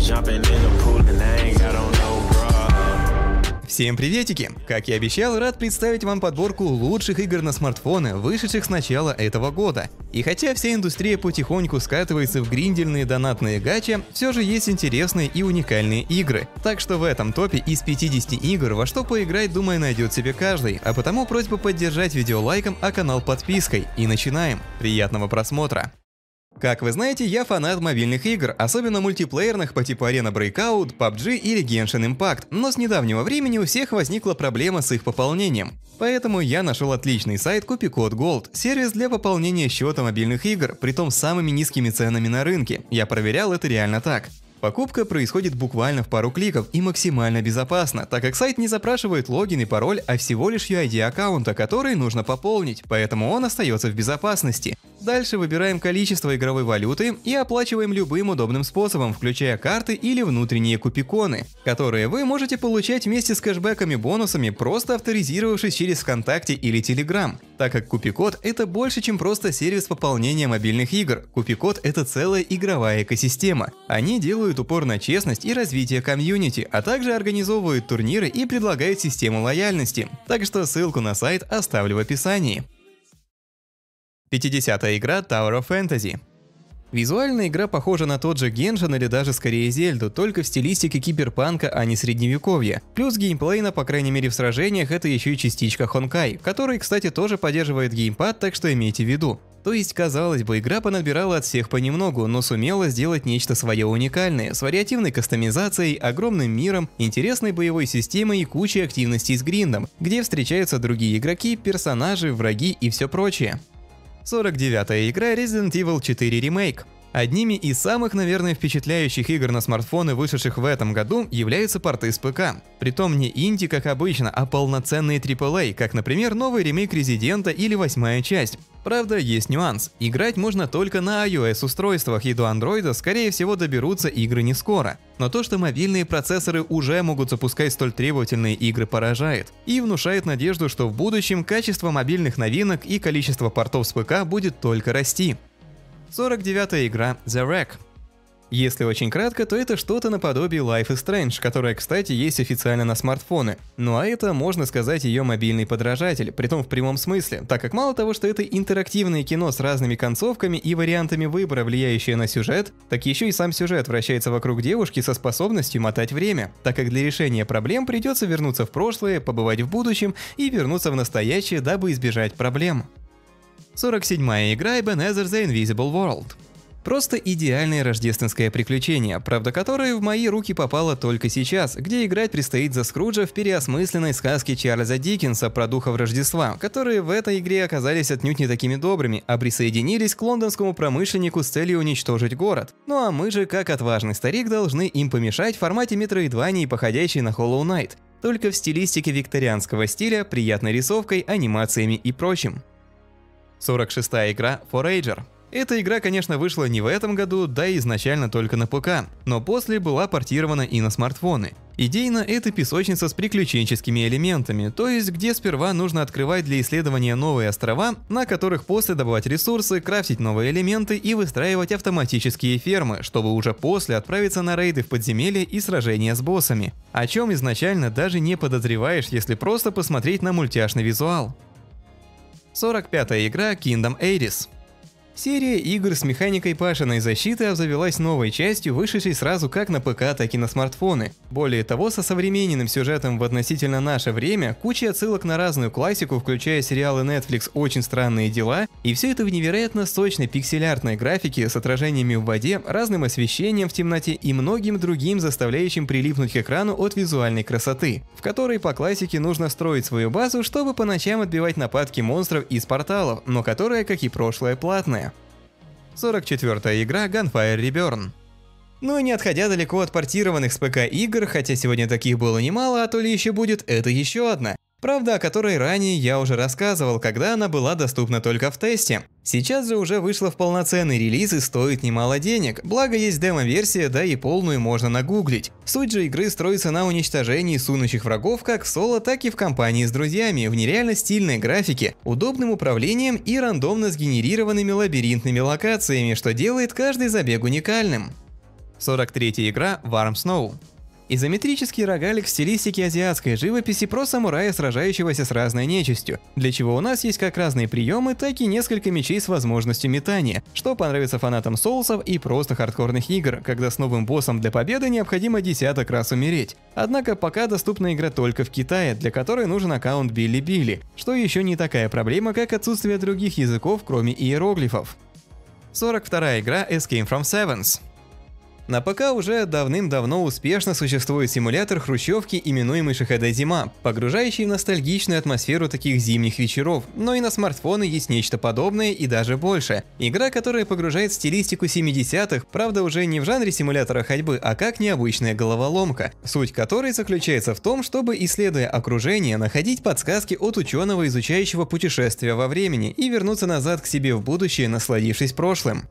Всем приветики! Как и обещал, рад представить вам подборку лучших игр на смартфоны, вышедших с начала этого года. И хотя вся индустрия потихоньку скатывается в гриндельные донатные гачи, все же есть интересные и уникальные игры. Так что в этом топе из 50 игр во что поиграть, думаю, найдет себе каждый, а потому просьба поддержать видео лайком, а канал подпиской. И начинаем! Приятного просмотра! Как вы знаете, я фанат мобильных игр, особенно мультиплеерных по типу Arena Breakout, PUBG или Genshin Impact, но с недавнего времени у всех возникла проблема с их пополнением. Поэтому я нашел отличный сайт KupiCode Gold, сервис для пополнения счета мобильных игр, притом с самыми низкими ценами на рынке. Я проверял, это реально так. Покупка происходит буквально в пару кликов и максимально безопасно, так как сайт не запрашивает логин и пароль, а всего лишь UID аккаунта, который нужно пополнить, поэтому он остается в безопасности. Дальше выбираем количество игровой валюты и оплачиваем любым удобным способом, включая карты или внутренние купиконы, которые вы можете получать вместе с кэшбэками-бонусами, просто авторизировавшись через ВКонтакте или Telegram. Так как Купикод — это больше, чем просто сервис пополнения мобильных игр. Купикод — это целая игровая экосистема. Они делают упор на честность и развитие комьюнити, а также организовывают турниры и предлагают систему лояльности. Так что ссылку на сайт оставлю в описании. 50-я игра Tower of Fantasy. Визуально игра похожа на тот же Genshin или даже скорее Зельду, только в стилистике киберпанка, а не средневековья. Плюс геймплейно, по крайней мере в сражениях, это еще и частичка Honkai, который, кстати, тоже поддерживает геймпад, так что имейте в виду. То есть, казалось бы, игра понадбирала от всех понемногу, но сумела сделать нечто свое уникальное, с вариативной кастомизацией, огромным миром, интересной боевой системой и кучей активностей с гриндом, где встречаются другие игроки, персонажи, враги и все прочее. 49-я игра Resident Evil 4 Remake. Одними из самых, наверное, впечатляющих игр на смартфоны, вышедших в этом году, являются порты с ПК. Притом не инди, как обычно, а полноценные AAA, как, например, новый ремейк Резидента или 8-я часть. Правда, есть нюанс. Играть можно только на iOS-устройствах, и до Android, скорее всего, доберутся игры не скоро. Но то, что мобильные процессоры уже могут запускать столь требовательные игры, поражает. И внушает надежду, что в будущем качество мобильных новинок и количество портов с ПК будет только расти. 49-я игра The Wreck. Если очень кратко, то это что-то наподобие Life is Strange, которая, кстати, есть официально на смартфоны. Ну а это, можно сказать, ее мобильный подражатель, притом в прямом смысле, так как мало того, что это интерактивное кино с разными концовками и вариантами выбора, влияющие на сюжет, так еще и сам сюжет вращается вокруг девушки со способностью мотать время, так как для решения проблем придется вернуться в прошлое, побывать в будущем и вернуться в настоящее, дабы избежать проблем. 47-я игра Ebenezer The Invisible World. Просто идеальное рождественское приключение, правда которое в мои руки попало только сейчас, где играть предстоит за Скруджа в переосмысленной сказке Чарльза Диккенса про духов Рождества, которые в этой игре оказались отнюдь не такими добрыми, а присоединились к лондонскому промышленнику с целью уничтожить город. Ну а мы же, как отважный старик, должны им помешать в формате метроидвании, походящей на Hollow Knight, только в стилистике викторианского стиля, приятной рисовкой, анимациями и прочим. 46-я игра Forager. Эта игра, конечно, вышла не в этом году, да и изначально только на ПК, но после была портирована и на смартфоны. Идейно это песочница с приключенческими элементами, то есть где сперва нужно открывать для исследования новые острова, на которых после добывать ресурсы, крафтить новые элементы и выстраивать автоматические фермы, чтобы уже после отправиться на рейды в подземелья и сражения с боссами, о чем изначально даже не подозреваешь, если просто посмотреть на мультяшный визуал. 45-я игра Kingdom Ares. Серия игр с механикой пашенной защиты обзавелась новой частью, вышедшей сразу как на ПК, так и на смартфоны. Более того, со современным сюжетом в относительно наше время, куча отсылок на разную классику, включая сериалы Netflix «Очень странные дела», и все это в невероятно сочной пиксель-артной графике с отражениями в воде, разным освещением в темноте и многим другим, заставляющим прилипнуть к экрану от визуальной красоты, в которой по классике нужно строить свою базу, чтобы по ночам отбивать нападки монстров из порталов, но которая, как и прошлое, платная. 44-я игра Gunfire Reborn. Ну и не отходя далеко от портированных с ПК игр, хотя сегодня таких было немало, а то ли еще будет, это еще одна. Правда, о которой ранее я уже рассказывал, когда она была доступна только в тесте. Сейчас же уже вышла в полноценный релиз и стоит немало денег, благо есть демо-версия, да и полную можно нагуглить. Суть же игры строится на уничтожении сунущих врагов как в соло, так и в компании с друзьями, в нереально стильной графике, удобным управлением и рандомно сгенерированными лабиринтными локациями, что делает каждый забег уникальным. 43-я игра Warm Snow. Изометрический рогалик в стилистике азиатской живописи про самурая, сражающегося с разной нечистью, для чего у нас есть как разные приемы, так и несколько мечей с возможностью метания, что понравится фанатам соусов и просто хардкорных игр, когда с новым боссом для победы необходимо десяток раз умереть. Однако пока доступна игра только в Китае, для которой нужен аккаунт Билли-Билли, что еще не такая проблема, как отсутствие других языков, кроме иероглифов. 42-я игра Escape from Sevens. На ПК уже давным-давно успешно существует симулятор хрущевки, именуемый Шахеде Зима, погружающий в ностальгичную атмосферу таких зимних вечеров, но и на смартфоны есть нечто подобное и даже больше. Игра, которая погружает в стилистику 70-х, правда уже не в жанре симулятора ходьбы, а как необычная головоломка, суть которой заключается в том, чтобы, исследуя окружение, находить подсказки от ученого, изучающего путешествия во времени, и вернуться назад к себе в будущее, насладившись прошлым.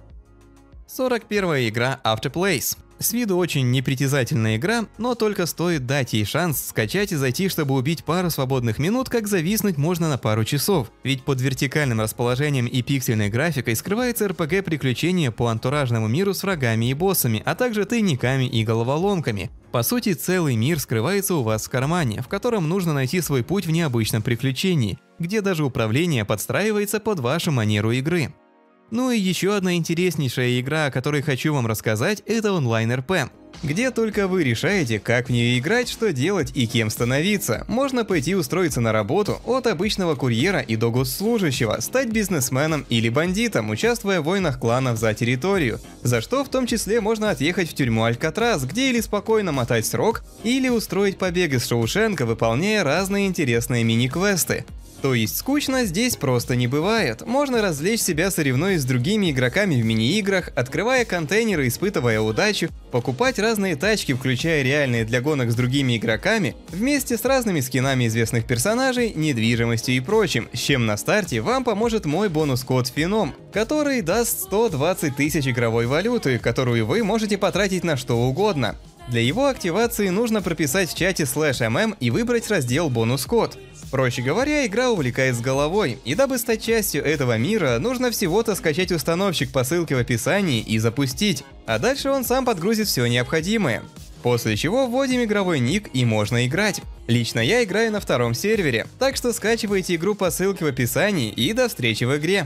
41-я игра Afterplays. С виду очень непритязательная игра, но только стоит дать ей шанс скачать и зайти, чтобы убить пару свободных минут, как зависнуть можно на пару часов. Ведь под вертикальным расположением и пиксельной графикой скрывается RPG-приключение по антуражному миру с врагами и боссами, а также тайниками и головоломками. По сути, целый мир скрывается у вас в кармане, в котором нужно найти свой путь в необычном приключении, где даже управление подстраивается под вашу манеру игры. Ну и еще одна интереснейшая игра, о которой хочу вам рассказать, это онлайн-РП, где только вы решаете, как в нее играть, что делать и кем становиться. Можно пойти устроиться на работу от обычного курьера и до госслужащего, стать бизнесменом или бандитом, участвуя в войнах кланов за территорию, за что в том числе можно отъехать в тюрьму Алькатрас, где или спокойно мотать срок, или устроить побег из Шоушенка, выполняя разные интересные мини-квесты. То есть скучно здесь просто не бывает. Можно развлечь себя, соревнуясь с другими игроками в мини-играх, открывая контейнеры, испытывая удачу, покупать разные тачки, включая реальные для гонок с другими игроками, вместе с разными скинами известных персонажей, недвижимостью и прочим, с чем на старте вам поможет мой бонус-код Феном, который даст 120 тысяч игровой валюты, которую вы можете потратить на что угодно. Для его активации нужно прописать в чате /mm и выбрать раздел «Бонус-код». Проще говоря, игра увлекает с головой, и дабы стать частью этого мира, нужно всего-то скачать установщик по ссылке в описании и запустить, а дальше он сам подгрузит все необходимое. После чего вводим игровой ник и можно играть. Лично я играю на втором сервере, так что скачивайте игру по ссылке в описании и до встречи в игре.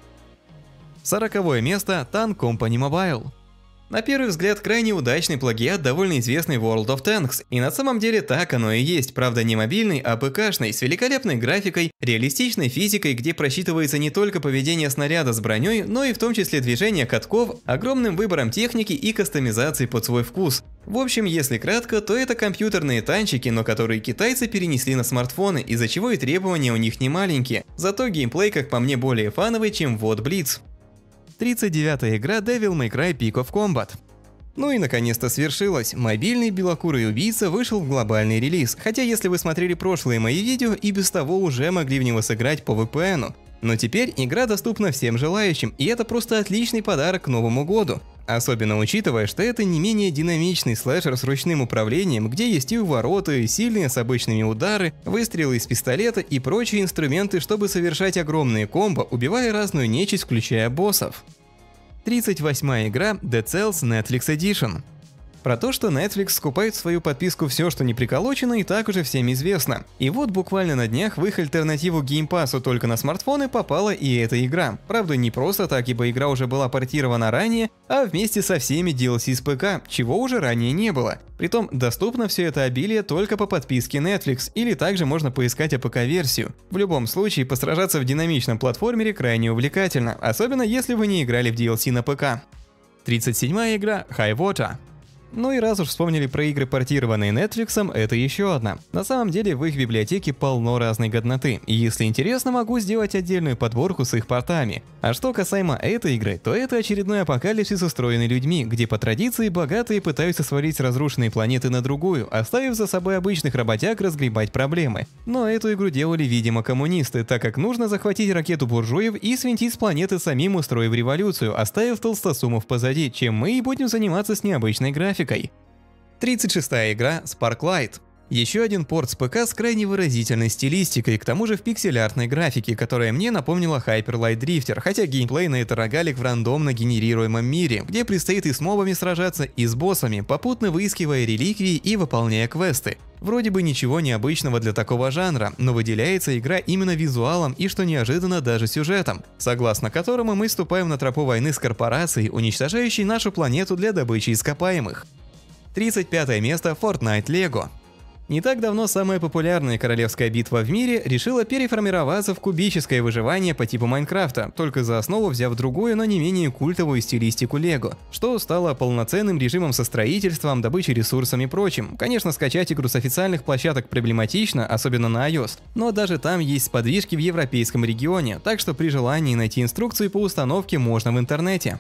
40-е место Tank Company Mobile. На первый взгляд, крайне удачный плагиат довольно известный World of Tanks, и на самом деле так оно и есть, правда не мобильный, а ПКшный, с великолепной графикой, реалистичной физикой, где просчитывается не только поведение снаряда с броней, но и в том числе движение катков, огромным выбором техники и кастомизации под свой вкус. В общем, если кратко, то это компьютерные танчики, но которые китайцы перенесли на смартфоны, из-за чего и требования у них не маленькие, зато геймплей, как по мне, более фановый, чем в WoD Blitz. 39-я игра Devil May Cry Peak of Combat. Ну и наконец-то свершилось, мобильный белокурый убийца вышел в глобальный релиз, хотя если вы смотрели прошлые мои видео и без того уже могли в него сыграть по VPN. Но теперь игра доступна всем желающим, и это просто отличный подарок к Новому году. Особенно учитывая, что это не менее динамичный слэшер с ручным управлением, где есть и увороты, сильные с обычными удары, выстрелы из пистолета и прочие инструменты, чтобы совершать огромные комбо, убивая разную нечисть, включая боссов. 38-я игра Dead Cells Netflix Edition. Про то, что Netflix скупает в свою подписку все, что не приколочено, и так уже всем известно. И вот буквально на днях в их альтернативу Game Pass'у только на смартфоны попала и эта игра. Правда, не просто так, ибо игра уже была портирована ранее, а вместе со всеми DLC с ПК, чего уже ранее не было. Притом, доступно все это обилие только по подписке Netflix, или также можно поискать АПК-версию. В любом случае, посражаться в динамичном платформере крайне увлекательно, особенно если вы не играли в DLC на ПК. 37-я игра High Water. Ну и раз уж вспомнили про игры, портированные Netflix, это еще одна. На самом деле в их библиотеке полно разной годноты, и если интересно, могу сделать отдельную подборку с их портами. А что касаемо этой игры, то это очередной апокалипсис, устроенный людьми, где по традиции богатые пытаются свалить с разрушенной планеты на другую, оставив за собой обычных работяг разгребать проблемы. Но эту игру делали, видимо, коммунисты, так как нужно захватить ракету буржуев и свинтить с планеты самим, устроив революцию, оставив толстосумов позади, чем мы и будем заниматься с необычной графикой. 36-я игра Sparklight. Еще один порт с ПК с крайне выразительной стилистикой, к тому же в пиксель-артной графике, которая мне напомнила Hyper Light Drifter, хотя геймплейный это рогалик в рандомно генерируемом мире, где предстоит и с мобами сражаться, и с боссами, попутно выискивая реликвии и выполняя квесты. Вроде бы ничего необычного для такого жанра, но выделяется игра именно визуалом и, что неожиданно, даже сюжетом, согласно которому мы ступаем на тропу войны с корпорацией, уничтожающей нашу планету для добычи ископаемых. 35 место Fortnite Lego. Не так давно самая популярная королевская битва в мире решила переформироваться в кубическое выживание по типу Майнкрафта, только за основу взяв другую, но не менее культовую стилистику Лего, что стало полноценным режимом со строительством, добычей ресурсов и прочим. Конечно, скачать игру с официальных площадок проблематично, особенно на iOS, но даже там есть сподвижки в европейском регионе, так что при желании найти инструкцию по установке можно в интернете.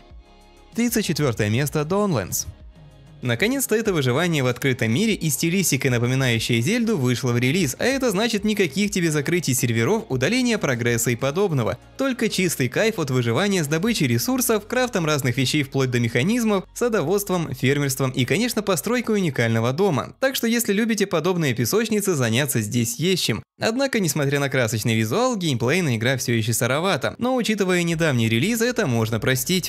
34 место Dawnlands. Наконец-то это выживание в открытом мире и стилистика, напоминающая Зельду, вышло в релиз, а это значит никаких тебе закрытий серверов, удаления прогресса и подобного. Только чистый кайф от выживания с добычей ресурсов, крафтом разных вещей вплоть до механизмов, садоводством, фермерством и, конечно, постройкой уникального дома. Так что если любите подобные песочницы, заняться здесь есть чем. Однако, несмотря на красочный визуал, геймплейная игра все еще сыровата, но учитывая недавний релиз, это можно простить.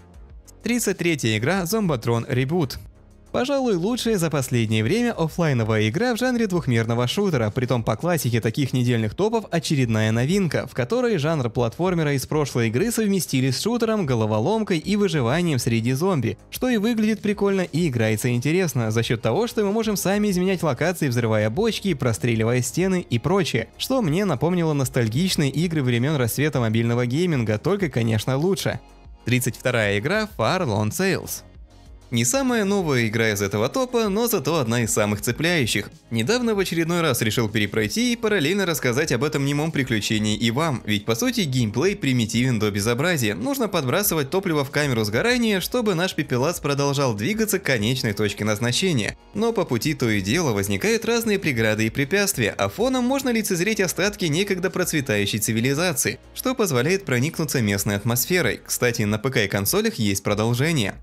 33-я игра Zombatron Reboot. Пожалуй, лучшая за последнее время оффлайновая игра в жанре двухмерного шутера, притом по классике таких недельных топов очередная новинка, в которой жанр платформера из прошлой игры совместили с шутером, головоломкой и выживанием среди зомби, что и выглядит прикольно и играется интересно за счет того, что мы можем сами изменять локации, взрывая бочки, простреливая стены и прочее, что мне напомнило ностальгичные игры времен расцвета мобильного гейминга, только, конечно, лучше. 32-я игра Far Lone Sales. Не самая новая игра из этого топа, но зато одна из самых цепляющих. Недавно в очередной раз решил перепройти и параллельно рассказать об этом немом приключении и вам, ведь по сути геймплей примитивен до безобразия. Нужно подбрасывать топливо в камеру сгорания, чтобы наш пепелац продолжал двигаться к конечной точке назначения. Но по пути то и дело возникают разные преграды и препятствия, а фоном можно лицезреть остатки некогда процветающей цивилизации, что позволяет проникнуться местной атмосферой. Кстати, на ПК и консолях есть продолжение.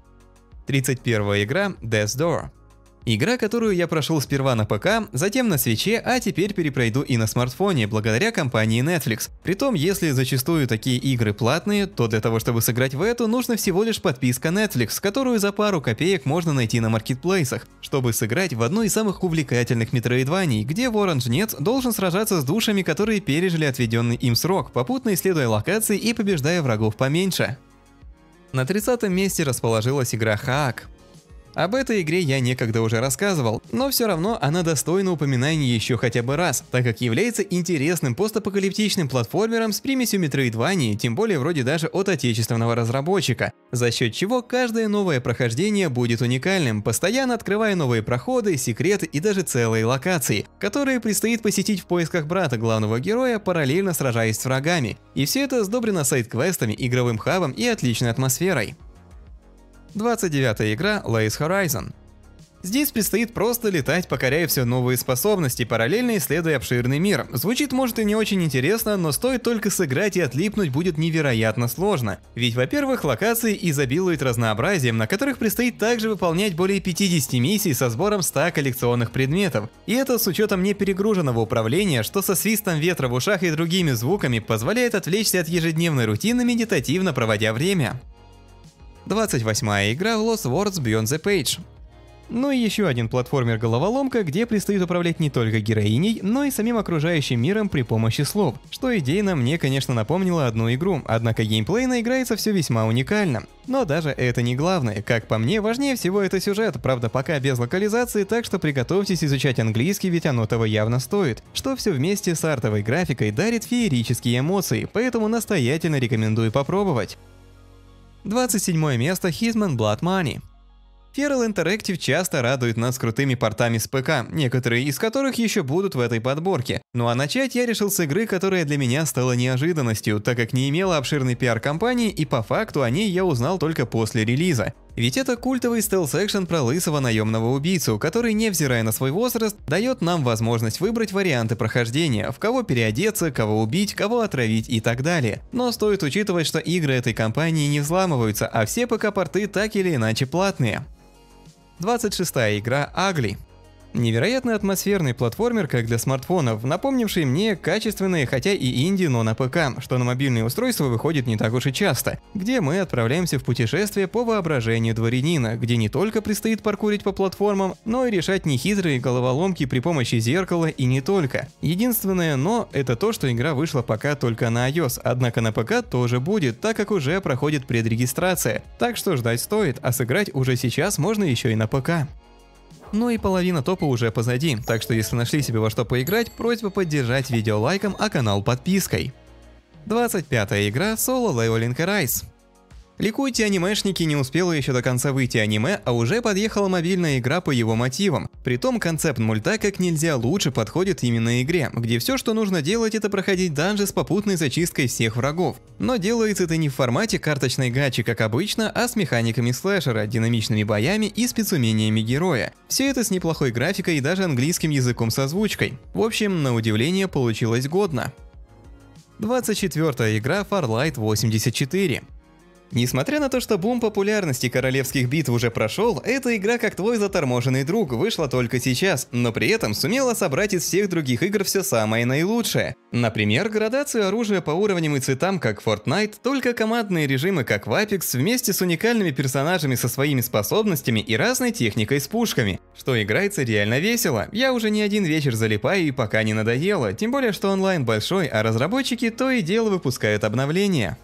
31-я игра Death's Door. Игра, которую я прошел сперва на ПК, затем на свитче, а теперь перепройду и на смартфоне, благодаря компании Netflix. Притом, если зачастую такие игры платные, то для того, чтобы сыграть в эту, нужно всего лишь подписка Netflix, которую за пару копеек можно найти на маркетплейсах, чтобы сыграть в одну из самых увлекательных метроидваний, где ворон-жнец должен сражаться с душами, которые пережили отведенный им срок, попутно исследуя локации и побеждая врагов поменьше. На 30-м месте расположилась игра Хаак. Об этой игре я некогда уже рассказывал, но все равно она достойна упоминания еще хотя бы раз, так как является интересным постапокалиптичным платформером с примесью метроидвании, тем более вроде даже от отечественного разработчика, за счет чего каждое новое прохождение будет уникальным, постоянно открывая новые проходы, секреты и даже целые локации, которые предстоит посетить в поисках брата главного героя, параллельно сражаясь с врагами. И все это сдобрено сайд-квестами, игровым хабом и отличной атмосферой. 29-я игра Lace Horizon. Здесь предстоит просто летать, покоряя все новые способности, параллельно исследуя обширный мир. Звучит может и не очень интересно, но стоит только сыграть и отлипнуть будет невероятно сложно. Ведь, во-первых, локации изобилуют разнообразием, на которых предстоит также выполнять более 50 миссий со сбором 100 коллекционных предметов. И это с учетом неперегруженного управления, что со свистом ветра в ушах и другими звуками позволяет отвлечься от ежедневной рутины, медитативно проводя время. 28-я игра Lost Words Beyond the Page. Ну и еще один платформер-головоломка, где предстоит управлять не только героиней, но и самим окружающим миром при помощи слов, что идейно мне, конечно, напомнило одну игру, однако геймплейно играется все весьма уникально. Но даже это не главное, как по мне, важнее всего это сюжет, правда пока без локализации, так что приготовьтесь изучать английский, ведь оно того явно стоит, что все вместе с артовой графикой дарит феерические эмоции, поэтому настоятельно рекомендую попробовать. 27 место Hitman Blood Money. Feral Interactive часто радует нас крутыми портами с ПК, некоторые из которых еще будут в этой подборке. Ну а начать я решил с игры, которая для меня стала неожиданностью, так как не имела обширной пиар-кампании и по факту о ней я узнал только после релиза. Ведь это культовый стелс-экшен про лысого наемного убийцу, который, невзирая на свой возраст, дает нам возможность выбрать варианты прохождения, в кого переодеться, кого убить, кого отравить и так далее. Но стоит учитывать, что игры этой компании не взламываются, а все ПК-порты так или иначе платные. 26-я игра Ugly. Невероятно атмосферный платформер как для смартфонов, напомнивший мне качественные, хотя и инди, но на ПК, что на мобильные устройства выходит не так уж и часто, где мы отправляемся в путешествие по воображению дворянина, где не только предстоит паркурить по платформам, но и решать нехитрые головоломки при помощи зеркала и не только. Единственное «но» — это то, что игра вышла пока только на iOS, однако на ПК тоже будет, так как уже проходит предрегистрация, так что ждать стоит, а сыграть уже сейчас можно еще и на ПК. Ну и половина топа уже позади, так что если нашли себе во что поиграть, просьба поддержать видео лайком, а канал подпиской. 25-я игра Solo Leveling Arise. Ликуйте, анимешники, не успело еще до конца выйти аниме, а уже подъехала мобильная игра по его мотивам. Притом концепт мульта как нельзя лучше подходит именно игре, где все, что нужно делать, это проходить данжи с попутной зачисткой всех врагов. Но делается это не в формате карточной гачи, как обычно, а с механиками слэшера, динамичными боями и спецумениями героя. Все это с неплохой графикой и даже английским языком с озвучкой. В общем, на удивление получилось годно. 24-я игра Farlight 84. Несмотря на то, что бум популярности королевских битв уже прошел, эта игра как твой заторможенный друг вышла только сейчас, но при этом сумела собрать из всех других игр все самое наилучшее. Например, градацию оружия по уровням и цветам, как Fortnite, только командные режимы, как в Apex, вместе с уникальными персонажами со своими способностями и разной техникой с пушками, что играется реально весело. Я уже не один вечер залипаю и пока не надоело, тем более что онлайн большой, а разработчики то и дело выпускают обновления.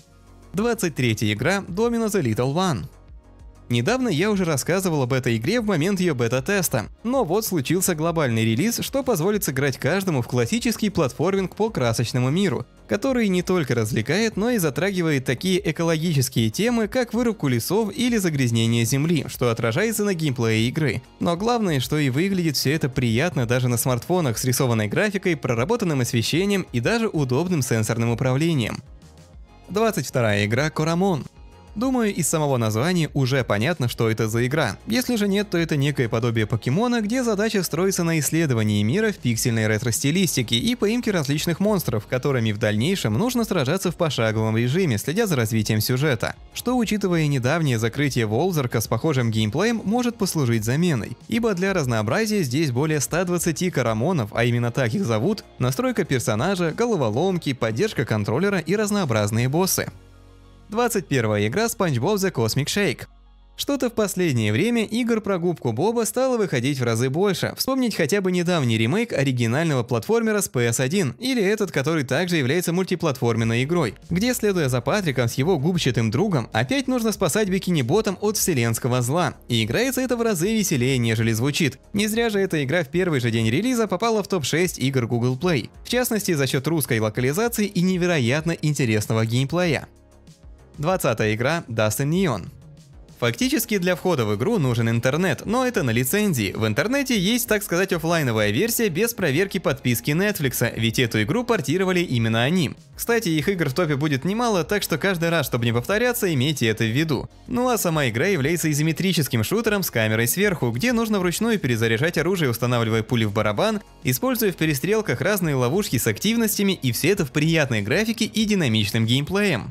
23-я игра Domino The Little One. Недавно я уже рассказывал об этой игре в момент ее бета-теста, но вот случился глобальный релиз, что позволит сыграть каждому в классический платформинг по красочному миру, который не только развлекает, но и затрагивает такие экологические темы, как вырубку лесов или загрязнение земли, что отражается на геймплее игры. Но главное, что и выглядит все это приятно даже на смартфонах с рисованной графикой, проработанным освещением и даже удобным сенсорным управлением. 22-я игра Корамон. Думаю, из самого названия уже понятно, что это за игра. Если же нет, то это некое подобие покемона, где задача строится на исследовании мира в пиксельной ретро-стилистике и поимке различных монстров, которыми в дальнейшем нужно сражаться в пошаговом режиме, следя за развитием сюжета. Что, учитывая недавнее закрытие Волзарка с похожим геймплеем, может послужить заменой. Ибо для разнообразия здесь более 120 корамонов, а именно так их зовут, настройка персонажа, головоломки, поддержка контроллера и разнообразные боссы. 21-я игра SpongeBob The Cosmic Shake. Что-то в последнее время игр про губку Боба стало выходить в разы больше. Вспомнить хотя бы недавний ремейк оригинального платформера с PS1, или этот, который также является мультиплатформенной игрой, где, следуя за Патриком с его губчатым другом, опять нужно спасать бикини-ботом от вселенского зла. И играется это в разы веселее, нежели звучит. Не зря же эта игра в первый же день релиза попала в топ-6 игр Google Play, в частности за счет русской локализации и невероятно интересного геймплея. 20-я игра Dust and Neon. Фактически для входа в игру нужен интернет, но это на лицензии. В интернете есть, так сказать, офлайновая версия без проверки подписки Netflix, ведь эту игру портировали именно они. Кстати, их игр в топе будет немало, так что каждый раз, чтобы не повторяться, имейте это в виду. Ну а сама игра является изометрическим шутером с камерой сверху, где нужно вручную перезаряжать оружие, устанавливая пули в барабан, используя в перестрелках разные ловушки с активностями, и все это в приятной графике и динамичным геймплеем.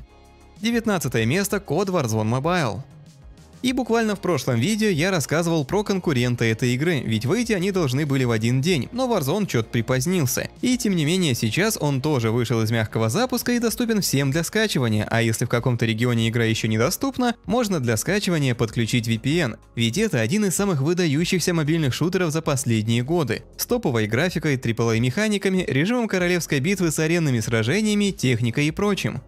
19 место код Warzone Mobile. И буквально в прошлом видео я рассказывал про конкурента этой игры, ведь выйти они должны были в один день, но Warzone чё-то припозднился. И тем не менее сейчас он тоже вышел из мягкого запуска и доступен всем для скачивания, а если в каком-то регионе игра еще недоступна, можно для скачивания подключить VPN, ведь это один из самых выдающихся мобильных шутеров за последние годы, с топовой графикой, AAA механиками, режимом королевской битвы с аренными сражениями, техникой и прочим.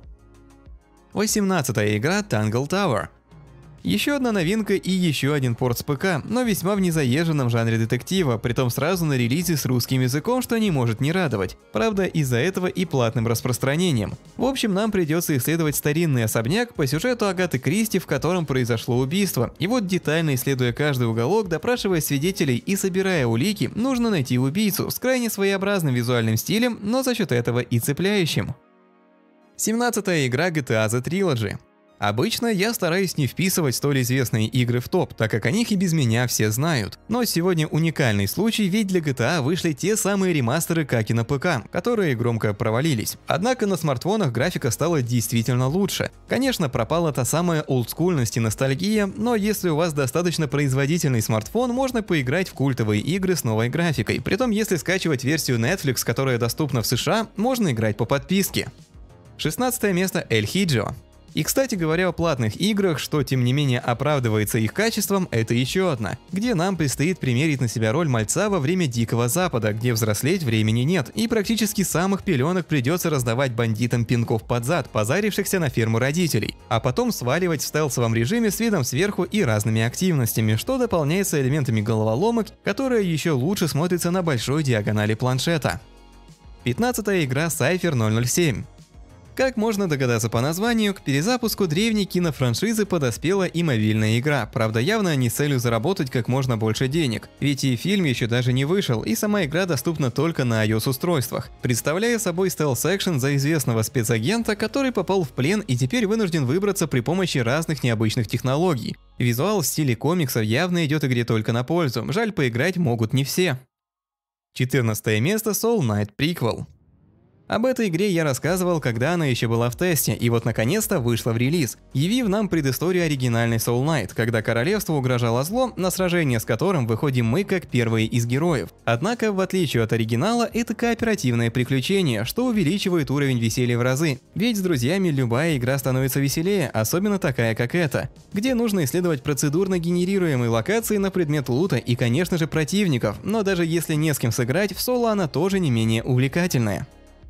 18-я игра Tangle Tower. Еще одна новинка и еще один порт с ПК, но весьма в незаезженном жанре детектива, притом сразу на релизе с русским языком, что не может не радовать. Правда, из-за этого и платным распространением. В общем, нам придется исследовать старинный особняк по сюжету Агаты Кристи, в котором произошло убийство. И вот, детально исследуя каждый уголок, допрашивая свидетелей и собирая улики, нужно найти убийцу с крайне своеобразным визуальным стилем, но за счет этого и цепляющим. 17-я игра GTA The Trilogy. Обычно я стараюсь не вписывать столь известные игры в топ, так как о них и без меня все знают. Но сегодня уникальный случай, ведь для GTA вышли те самые ремастеры, как и на ПК, которые громко провалились. Однако на смартфонах графика стала действительно лучше. Конечно, пропала та самая олдскульность и ностальгия, но если у вас достаточно производительный смартфон, можно поиграть в культовые игры с новой графикой. Притом, если скачивать версию Netflix, которая доступна в США, можно играть по подписке. 16 место El Hijo. И, кстати говоря, о платных играх, что тем не менее оправдывается их качеством, это еще одна, где нам предстоит примерить на себя роль мальца во время Дикого Запада, где взрослеть времени нет, и практически с самых пеленок придется раздавать бандитам пинков под зад, позарившихся на ферму родителей, а потом сваливать в стелсовом режиме с видом сверху и разными активностями, что дополняется элементами головоломок, которые еще лучше смотрятся на большой диагонали планшета. 15-я игра Cypher 007. Как можно догадаться по названию, к перезапуску древней кинофраншизы подоспела и мобильная игра, правда явно не с целью заработать как можно больше денег, ведь и фильм еще даже не вышел, и сама игра доступна только на iOS-устройствах, представляя собой стелс-экшен за известного спецагента, который попал в плен и теперь вынужден выбраться при помощи разных необычных технологий. Визуал в стиле комиксов явно идет игре только на пользу, жаль, поиграть могут не все. 14 место Soul Knight Prequel. Об этой игре я рассказывал, когда она еще была в тесте, и вот наконец-то вышла в релиз, явив нам предысторию оригинальной Soul Knight, когда королевству угрожало зло, на сражение с которым выходим мы как первые из героев. Однако, в отличие от оригинала, это кооперативное приключение, что увеличивает уровень веселья в разы, ведь с друзьями любая игра становится веселее, особенно такая как эта, где нужно исследовать процедурно генерируемые локации на предмет лута и, конечно же, противников, но даже если не с кем сыграть, в соло она тоже не менее увлекательная.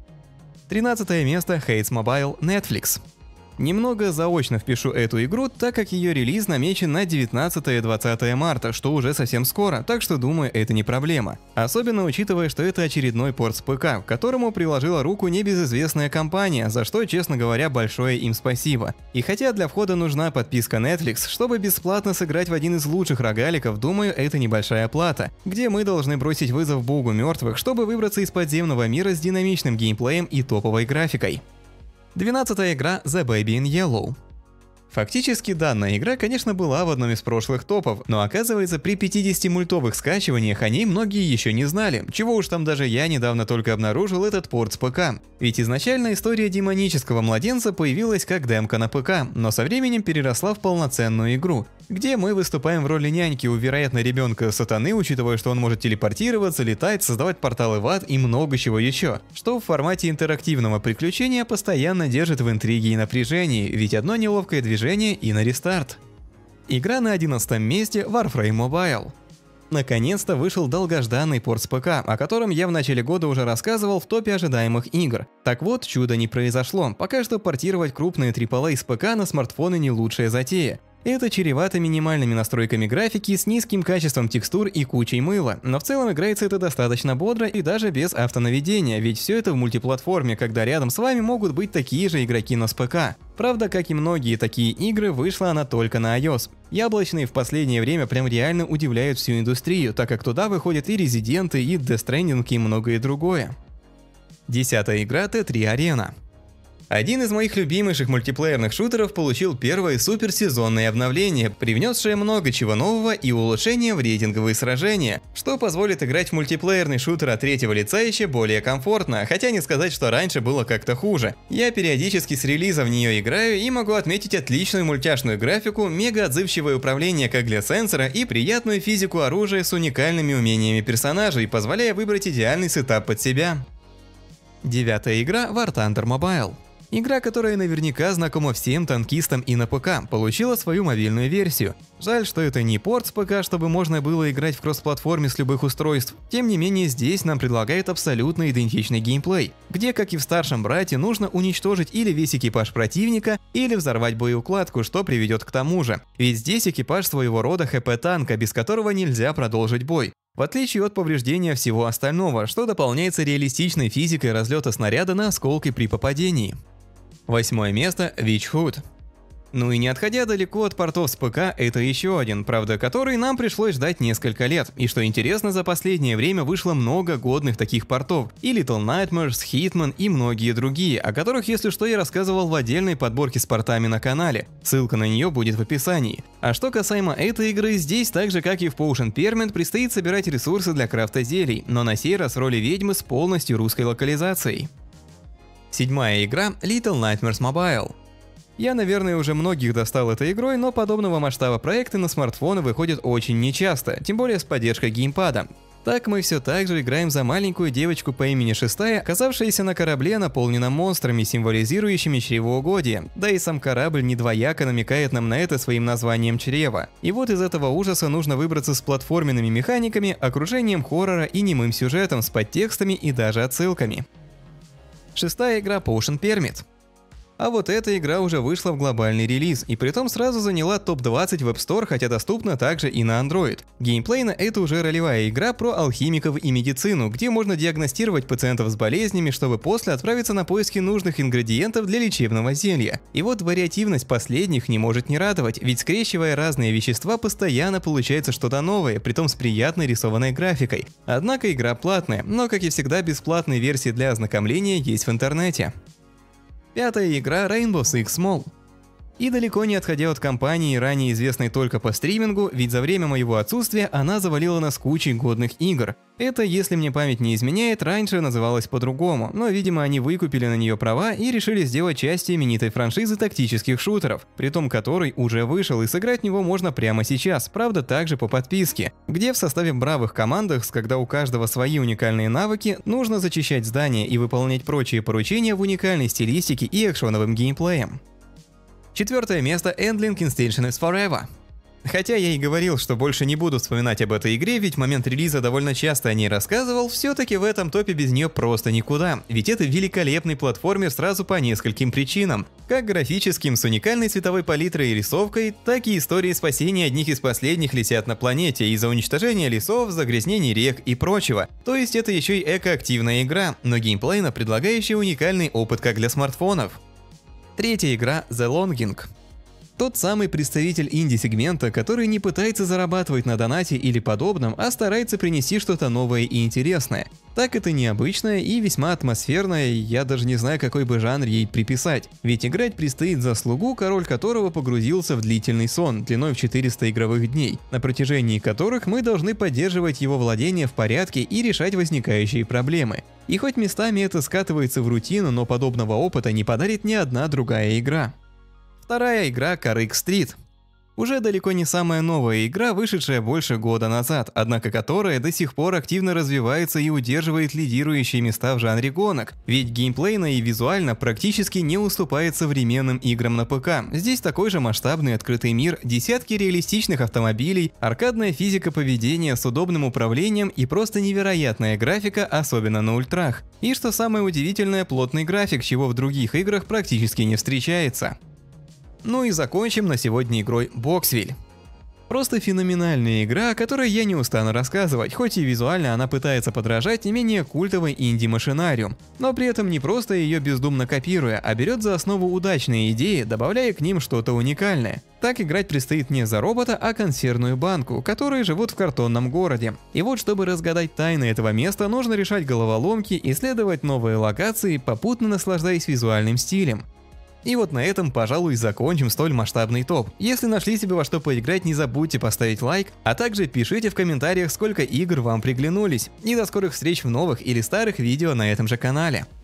13 место Hades Mobile Netflix. Немного заочно впишу эту игру, так как ее релиз намечен на 19-20 марта, что уже совсем скоро, так что думаю, это не проблема. Особенно учитывая, что это очередной порт с ПК, к которому приложила руку небезызвестная компания, за что, честно говоря, большое им спасибо. И хотя для входа нужна подписка Netflix, чтобы бесплатно сыграть в один из лучших рогаликов, думаю, это небольшая плата, где мы должны бросить вызов богу мертвых, чтобы выбраться из подземного мира с динамичным геймплеем и топовой графикой. 12-я игра The Baby in Yellow. Фактически данная игра, конечно, была в одном из прошлых топов, но оказывается при 50 мультовых скачиваниях о ней многие еще не знали, чего уж там даже я недавно только обнаружил этот порт с ПК. Ведь изначально история демонического младенца появилась как демка на ПК, но со временем переросла в полноценную игру, где мы выступаем в роли няньки у, вероятно, ребенка сатаны, учитывая, что он может телепортироваться, летать, создавать порталы в ад и много чего еще, что в формате интерактивного приключения постоянно держит в интриге и напряжении, ведь одно неловкое движение и на рестарт. Игра на 11 месте Warframe Mobile. Наконец-то вышел долгожданный порт с ПК, о котором я в начале года уже рассказывал в топе ожидаемых игр. Так вот, чудо не произошло, пока что портировать крупные AAA с ПК на смартфоны не лучшая затея. Это чревато минимальными настройками графики с низким качеством текстур и кучей мыла, но в целом играется это достаточно бодро и даже без автонаведения, ведь все это в мультиплатформе, когда рядом с вами могут быть такие же игроки, но с ПК. Правда, как и многие такие игры, вышла она только на iOS. Яблочные в последнее время прям реально удивляют всю индустрию, так как туда выходят и Резиденты, и Death Stranding, и многое другое. 10-я игра T3 Arena. Один из моих любимейших мультиплеерных шутеров получил первое суперсезонное обновление, привнесшее много чего нового и улучшения в рейтинговые сражения, что позволит играть в мультиплеерный шутер от третьего лица еще более комфортно, хотя не сказать, что раньше было как-то хуже. Я периодически с релиза в нее играю и могу отметить отличную мультяшную графику, мега отзывчивое управление как для сенсора и приятную физику оружия с уникальными умениями персонажей, позволяя выбрать идеальный сетап под себя. 9-я игра War Thunder Mobile. Игра, которая наверняка знакома всем танкистам и на ПК, получила свою мобильную версию. Жаль, что это не порт с ПК, чтобы можно было играть в кросс-платформе с любых устройств. Тем не менее, здесь нам предлагают абсолютно идентичный геймплей, где, как и в старшем брате, нужно уничтожить или весь экипаж противника, или взорвать боеукладку, что приведет к тому же. Ведь здесь экипаж своего рода ХП-танка, без которого нельзя продолжить бой. В отличие от повреждения всего остального, что дополняется реалистичной физикой разлета снаряда на осколки при попадении. 8-е место Witchhood. Ну и не отходя далеко от портов с ПК, это еще один, правда, который нам пришлось ждать несколько лет. И что интересно, за последнее время вышло много годных таких портов. И Little Nightmares, Hitman и многие другие, о которых, если что, я рассказывал в отдельной подборке с портами на канале. Ссылка на нее будет в описании. А что касаемо этой игры, здесь так же как и в Potion Permit предстоит собирать ресурсы для крафта зелий, но на сей раз в роли ведьмы с полностью русской локализацией. Седьмая игра Little Nightmares Mobile. Я, наверное, уже многих достал этой игрой, но подобного масштаба проекты на смартфоны выходят очень нечасто, тем более с поддержкой геймпада. Так мы все так же играем за маленькую девочку по имени Шестая, оказавшаяся на корабле, наполненном монстрами, символизирующими чревоугодие. Да и сам корабль недвояко намекает нам на это своим названием чрева. И вот из этого ужаса нужно выбраться с платформенными механиками, окружением хоррора и немым сюжетом с подтекстами и даже отсылками. Шестая игра Potion Permit. А вот эта игра уже вышла в глобальный релиз, и притом сразу заняла топ-20 в App Store, хотя доступна также и на Android. Геймплейно это уже ролевая игра про алхимиков и медицину, где можно диагностировать пациентов с болезнями, чтобы после отправиться на поиски нужных ингредиентов для лечебного зелья. И вот вариативность последних не может не радовать, ведь скрещивая разные вещества постоянно получается что-то новое, притом с приятной рисованной графикой. Однако игра платная, но как и всегда бесплатные версии для ознакомления есть в интернете. Пятая игра Rainbow Six Mall. И далеко не отходя от компании, ранее известной только по стримингу, ведь за время моего отсутствия она завалила нас кучей годных игр. Это, если мне память не изменяет, раньше называлось по-другому, но, видимо, они выкупили на нее права и решили сделать частью именитой франшизы тактических шутеров, притом который уже вышел, и сыграть в него можно прямо сейчас, правда также по подписке, где в составе бравых командах, когда у каждого свои уникальные навыки, нужно зачищать здания и выполнять прочие поручения в уникальной стилистике и экшоновым геймплеем. Четвертое место Endling Instation is Forever. Хотя я и говорил, что больше не буду вспоминать об этой игре, ведь в момент релиза довольно часто о ней рассказывал, все-таки в этом топе без нее просто никуда. Ведь это великолепный платформер сразу по нескольким причинам. Как графическим, с уникальной цветовой палитрой и рисовкой, так и истории спасения одних из последних лисят на планете из-за уничтожения лесов, загрязнений рек и прочего. То есть это еще и экоактивная игра, но геймплейно предлагающая уникальный опыт как для смартфонов. Третья игра The Longing. Тот самый представитель инди-сегмента, который не пытается зарабатывать на донате или подобном, а старается принести что-то новое и интересное. Так это необычное и весьма атмосферное, я даже не знаю, какой бы жанр ей приписать. Ведь играть предстоит за слугу, король которого погрузился в длительный сон, длиной в 400 игровых дней, на протяжении которых мы должны поддерживать его владение в порядке и решать возникающие проблемы. И хоть местами это скатывается в рутину, но подобного опыта не подарит ни одна другая игра. Вторая игра Carrick Street. Уже далеко не самая новая игра, вышедшая больше года назад, однако которая до сих пор активно развивается и удерживает лидирующие места в жанре гонок, ведь геймплейно и визуально практически не уступает современным играм на ПК. Здесь такой же масштабный открытый мир, десятки реалистичных автомобилей, аркадная физика поведения с удобным управлением и просто невероятная графика, особенно на ультрах. И что самое удивительное, плотный график, чего в других играх практически не встречается. Ну и закончим на сегодня игрой Boxville. Просто феноменальная игра, о которой я не устану рассказывать, хоть и визуально она пытается подражать не менее культовой инди-машинариум, но при этом не просто ее бездумно копируя, а берет за основу удачные идеи, добавляя к ним что-то уникальное. Так играть предстоит не за робота, а консервную банку, которые живут в картонном городе. И вот чтобы разгадать тайны этого места, нужно решать головоломки, исследовать новые локации, попутно наслаждаясь визуальным стилем. И вот на этом, пожалуй, закончим столь масштабный топ. Если нашли себе во что поиграть, не забудьте поставить лайк, а также пишите в комментариях, сколько игр вам приглянулись. И до скорых встреч в новых или старых видео на этом же канале.